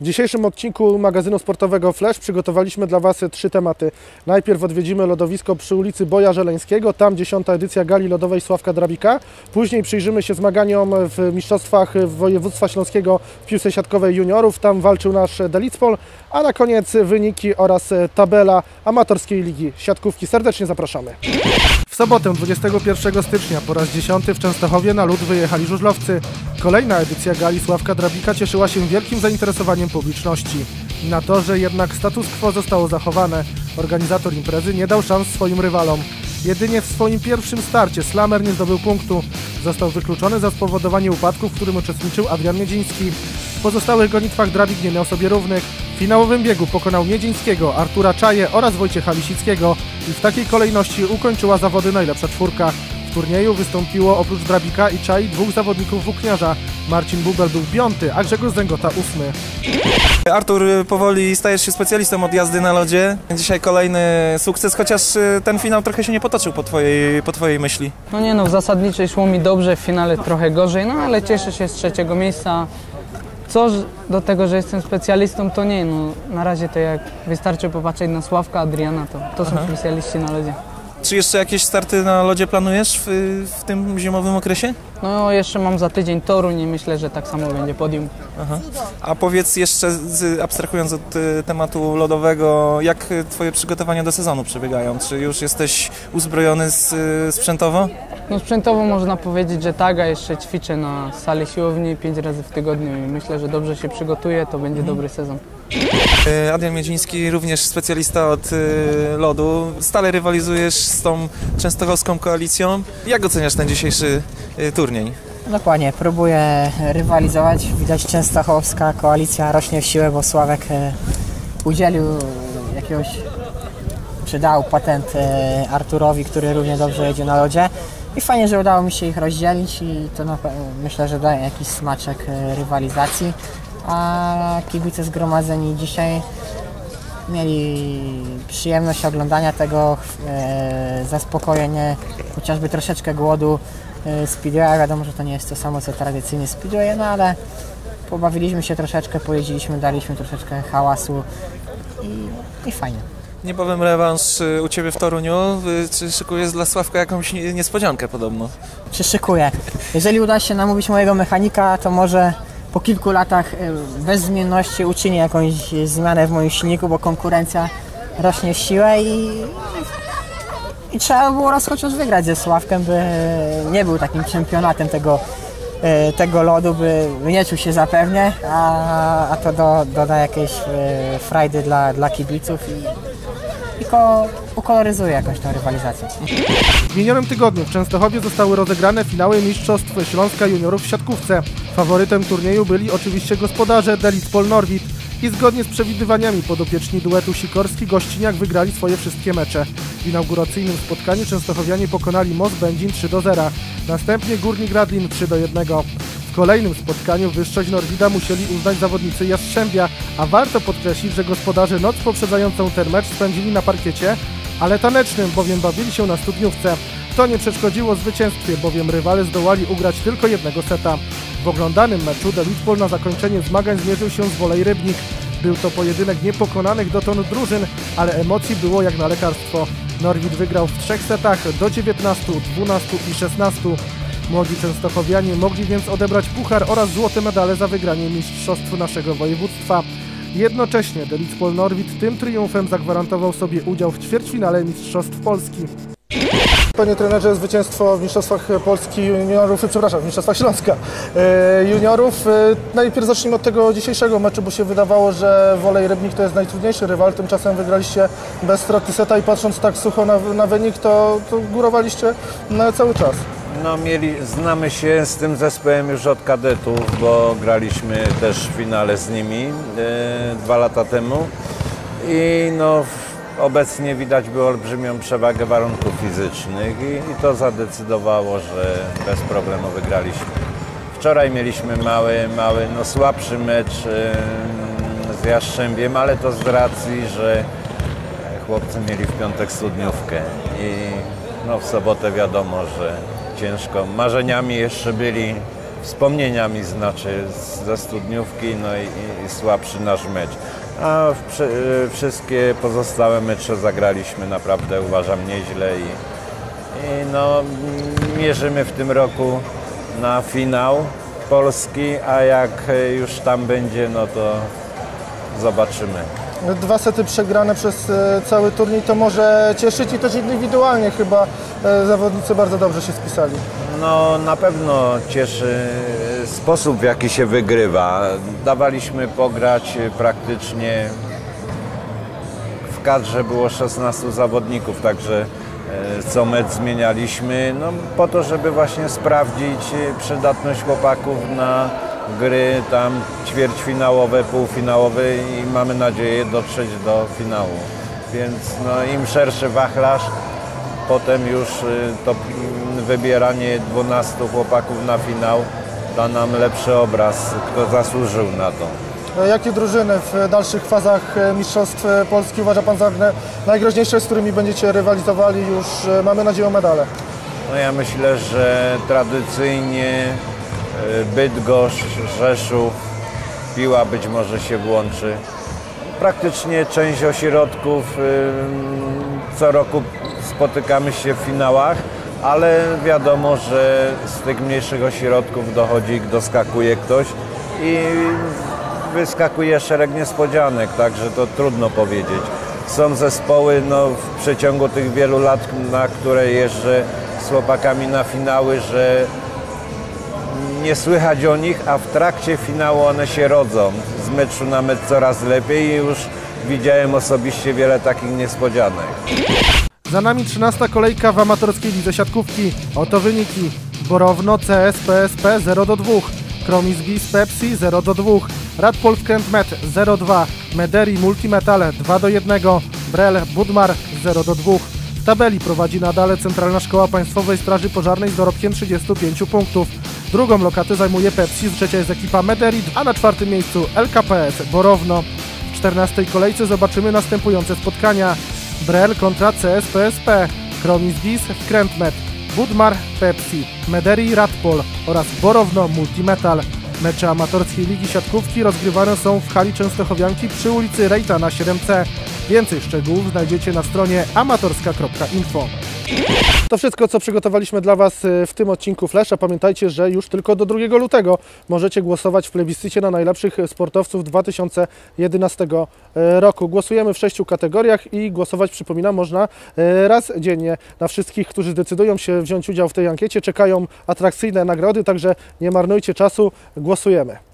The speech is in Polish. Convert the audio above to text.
W dzisiejszym odcinku magazynu sportowego Flash przygotowaliśmy dla Was 3 tematy. Najpierw odwiedzimy lodowisko przy ulicy Boja Żeleńskiego, tam 10. edycja gali lodowej Sławka Drabika. Później przyjrzymy się zmaganiom w mistrzostwach województwa śląskiego w piłce siatkowej juniorów, tam walczył nasz Delitzpol, a na koniec wyniki oraz tabela amatorskiej ligi siatkówki. Serdecznie zapraszamy. W sobotę 21 stycznia po raz 10 w Częstochowie na lód wyjechali żużlowcy. Kolejna edycja gali Sławka Drabika cieszyła się wielkim zainteresowaniem publiczności. Na to, że jednak status quo zostało zachowane, organizator imprezy nie dał szans swoim rywalom. Jedynie w swoim pierwszym starcie Slamer nie zdobył punktu. Został wykluczony za spowodowanie upadku, w którym uczestniczył Adrian Miedziński. W pozostałych gonitwach Drabik nie miał sobie równych. W finałowym biegu pokonał Miedzińskiego, Artura Czaję oraz Wojciecha Lisickiego i w takiej kolejności ukończyła zawody najlepsza czwórka. W turnieju wystąpiło oprócz Drabika i Czai 2 zawodników włókniarza. Marcin Bubel był 5., a Grzegorz Zęgota 8. Artur, powoli stajesz się specjalistą od jazdy na lodzie. Dzisiaj kolejny sukces, chociaż ten finał trochę się nie potoczył po twojej myśli. No w zasadniczej szło mi dobrze, w finale trochę gorzej, no ale cieszę się z 3. miejsca. Co do tego, że jestem specjalistą, to nie, na razie to jak wystarczy popatrzeć na Sławka, Adriana, to są specjaliści na lodzie. Czy jeszcze jakieś starty na lodzie planujesz w tym zimowym okresie? No jeszcze mam za tydzień Toruń i myślę, że tak samo będzie podium. A powiedz jeszcze, abstrahując od tematu lodowego, jak twoje przygotowania do sezonu przebiegają? Czy już jesteś uzbrojony sprzętowo? No sprzętowo można powiedzieć, że tak, a jeszcze ćwiczę na sali siłowni 5 razy w tygodniu i myślę, że dobrze się przygotuję, to będzie dobry sezon. Adrian Miedziński, również specjalista od lodu. Stale rywalizujesz z tą częstochowską koalicją. Jak oceniasz ten dzisiejszy turniej? Dokładnie, próbuję rywalizować. Widać, częstochowska koalicja rośnie w siłę, bo Sławek udzielił jakiegoś, czy dał patent Arturowi, który równie dobrze jedzie na lodzie. I fajnie, że udało mi się ich rozdzielić i to myślę, że daje jakiś smaczek rywalizacji. A kibice zgromadzeni dzisiaj mieli przyjemność oglądania tego, zaspokojenie, chociażby troszeczkę głodu speedwaya. Wiadomo, że to nie jest to samo co tradycyjnie speedway, no ale pobawiliśmy się troszeczkę, pojeździliśmy, daliśmy troszeczkę hałasu i fajnie. Niebawem rewanż u Ciebie w Toruniu. Czy szykujesz dla Sławka jakąś niespodziankę podobno? Czy szykuję? Jeżeli uda się namówić mojego mechanika, to może po kilku latach bez zmienności uczynię jakąś zmianę w moim silniku, bo konkurencja rośnie w siłę i trzeba było raz chociaż wygrać ze Sławkiem, by nie był takim czempionatem tego lodu, by nie czuł się zapewnie, a to doda jakieś frajdy dla kibiców i ukoloryzuje jakąś tę rywalizację. W minionym tygodniu w Częstochowie zostały rozegrane finały Mistrzostw Śląska Juniorów w siatkówce. Faworytem turnieju byli oczywiście gospodarze Delitzpol Norwid i zgodnie z przewidywaniami podopieczni duetu Sikorski-Gościniak wygrali swoje wszystkie mecze. W inauguracyjnym spotkaniu częstochowianie pokonali Most Będzin 3-0, następnie Górnik Radlin 3-1. W kolejnym spotkaniu wyższość Norwida musieli uznać zawodnicy Jastrzębia, a warto podkreślić, że gospodarze noc poprzedzającą ten mecz spędzili na parkiecie, ale tanecznym, bowiem bawili się na studniówce. To nie przeszkodziło zwycięstwie, bowiem rywale zdołali ugrać tylko jednego seta. W oglądanym meczu Delitzpol na zakończenie zmagań zmierzył się z Wolej Rybnik. Był to pojedynek niepokonanych dotąd drużyn, ale emocji było jak na lekarstwo. Norwid wygrał w 3 setach do 19, 12 i 16. Młodzi częstochowianie mogli więc odebrać puchar oraz złote medale za wygranie mistrzostw naszego województwa. Jednocześnie Delitzpol Norwid tym triumfem zagwarantował sobie udział w ćwierćfinale Mistrzostw Polski. Panie trenerze, zwycięstwo w Mistrzostwach Polski juniorów, w Mistrzostwach Śląska juniorów. Najpierw zacznijmy od tego dzisiejszego meczu, bo się wydawało, że Wolej Rybnik to jest najtrudniejszy rywal. Tymczasem wygraliście bez straty seta i patrząc tak sucho na wynik, to górowaliście cały czas. No znamy się z tym zespołem już od kadetów, bo graliśmy też w finale z nimi 2 lata temu i obecnie widać było olbrzymią przewagę warunków fizycznych i to zadecydowało, że bez problemu wygraliśmy. Wczoraj mieliśmy mały, słabszy mecz z Jastrzębiem, ale to z racji, że chłopcy mieli w piątek studniówkę i w sobotę wiadomo, że ciężko. Marzeniami jeszcze byli wspomnieniami znaczy ze studniówki, no i słabszy nasz mecz. A wszystkie pozostałe mecze zagraliśmy naprawdę, uważam, nieźle i no, mierzymy w tym roku na finał Polski, a jak już tam będzie, no to zobaczymy. 2 sety przegrane przez cały turniej to może cieszyć i też indywidualnie chyba zawodnicy bardzo dobrze się spisali. No na pewno cieszy sposób, w jaki się wygrywa. Dawaliśmy pograć praktycznie, w kadrze było 16 zawodników, także co mecz zmienialiśmy, no po to, żeby właśnie sprawdzić przydatność chłopaków na gry tam ćwierćfinałowe, półfinałowe i mamy nadzieję dotrzeć do finału. Więc no, im szerszy wachlarz, potem już to wybieranie 12 chłopaków na finał da nam lepszy obraz, kto zasłużył na to. Jakie drużyny w dalszych fazach Mistrzostw Polski uważa Pan za najgroźniejsze, z którymi będziecie rywalizowali już, mamy nadzieję, o medale? No ja myślę, że tradycyjnie Bydgoszcz, Rzeszów, Piła być może się włączy. Praktycznie część ośrodków co roku spotykamy się w finałach, ale wiadomo, że z tych mniejszych ośrodków doskakuje ktoś i wyskakuje szereg niespodzianek, także to trudno powiedzieć. Są zespoły w przeciągu tych wielu lat, na które jeżdżę z chłopakami na finały, że nie słychać o nich, a w trakcie finału one się rodzą. Z meczu na mecz coraz lepiej i już widziałem osobiście wiele takich niespodzianek. Za nami 13. kolejka w amatorskiej lidze siatkówki. Oto wyniki. Borowno CS PSP 0-2, Kromis Pepsi 0-2, Radpol Krętmet 0-2, Mederi Multimetal 2-1, Brel Budmar 0-2. W tabeli prowadzi nadal Centralna Szkoła Państwowej Straży Pożarnej z dorobkiem 35 punktów. Drugą lokatę zajmuje Pepsi, trzecia jest ekipa Mederi, a na 4. miejscu LKPS Borowno. W 14. kolejce zobaczymy następujące spotkania. Brel kontra CS PSP, Kromis Krętmet, Budmar Pepsi, Mederi Radpol oraz Borowno Multimetal. Mecze amatorskiej ligi siatkówki rozgrywane są w hali Częstochowianki przy ulicy Rejtana 7C. Więcej szczegółów znajdziecie na stronie amatorska.info. To wszystko, co przygotowaliśmy dla Was w tym odcinku Flash, a pamiętajcie, że już tylko do 2 lutego możecie głosować w plebiscycie na najlepszych sportowców 2011 roku. Głosujemy w 6 kategoriach i głosować, przypominam, można raz dziennie. Na wszystkich, którzy zdecydują się wziąć udział w tej ankiecie, czekają atrakcyjne nagrody, także nie marnujcie czasu, głosujemy.